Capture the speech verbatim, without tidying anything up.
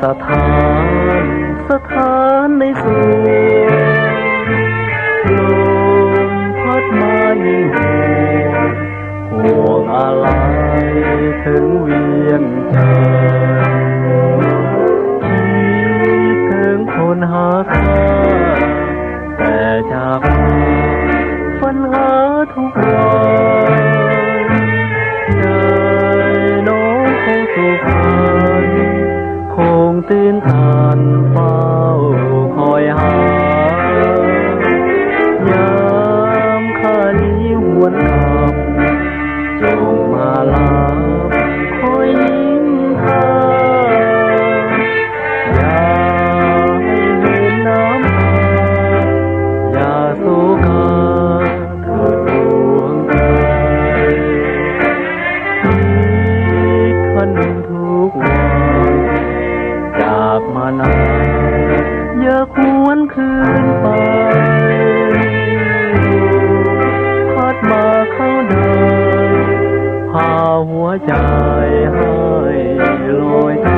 สถานสถานในสวนลมพัดมายิ่งห่วงอะไรถึงเวียนใจคิดถึงคนหาค่าแต่จากฝันหาทุกวันใจน้องคงสุขคงตื่นตันเฝ้าคอยหายามข้านี้หวนกลับจงมาลาคอยยิ้มทาอย่าให้เห็นน้ำตาอย่าโศกาเถิดดวงใจคิดคันทุกวันจากมานานอย่าหวนคืนไปพัดมาเข้าได้พาหัวใจให้ลอย